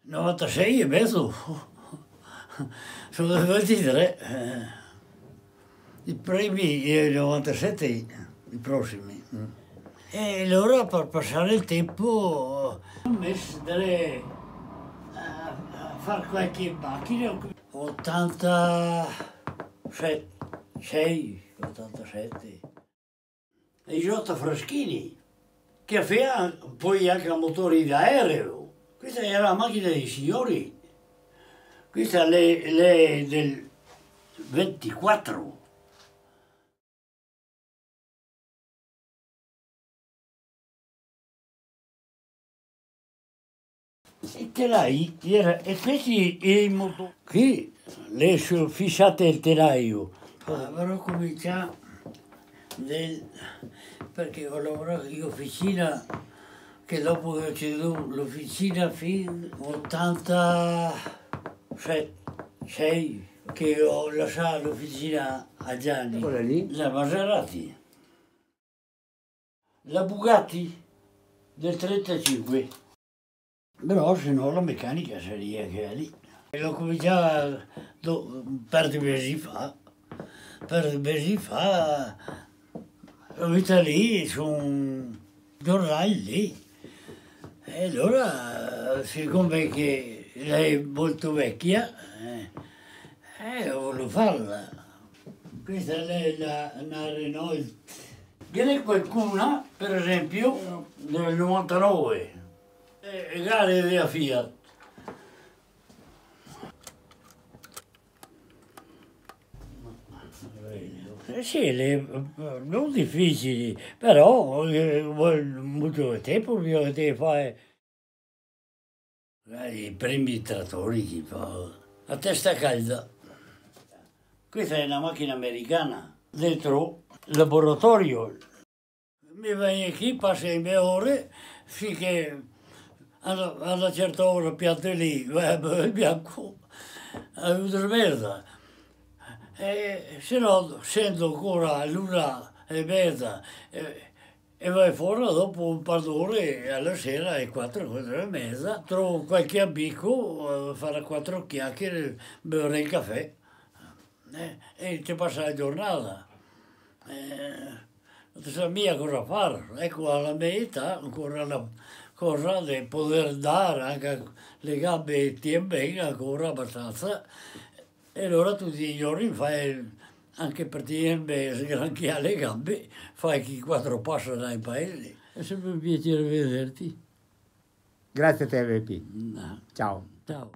96 e mezzo, sono del 23, i primi e il 97 i prossimi. E allora per passare il tempo ho messo a fare qualche macchina, 86, 87. E Giotta Fraschini, che aveva poi anche motori d'aereo. Questa era la macchina dei signori, questa è del 24. E telai e questi i motori. Qui le fissate il telaio. Avrò cominciato perché ho lavorato in officina, che dopo che ho ceduto l'officina fino all'86, che ho lasciato l'officina a Gianni. Quella lì? La Maserati. La Bugatti del 35. Però se no la meccanica sarebbe che è lì. E l'ho cominciata per 2 mesi fa. Per 2 mesi fa ho visto lì su un giornale lì. E allora, siccome che lei è molto vecchia, ho voluto farla. Questa è una Renault. Ce n'è qualcuna, per esempio, del 99, gare della Fiat. Sì, non difficili, però vuole molto tempo prima che fai. I primi trattori che fa a testa calda. Questa è una macchina americana, dentro il laboratorio. Mi viene qui, passa le mie ore, finché a una certa ora piante lì, il bianco, è una merda. E se no sento ancora l'1:30 e vai fuori dopo un par d'ore alla sera alle 4:30, trovo qualche amico a fare 4 chiacchiere, bere il caffè e ci passa la giornata. Non sa mia cosa fare, ecco alla mia età ancora la cosa di poter dare anche le gambe tiene bene ancora abbastanza. E allora tutti i giorni fai, anche per tenere sgranchiare le gambe, fai 4 passi dai paesi. È sempre un piacere vederti. Grazie a te, VP. No. Ciao. Ciao.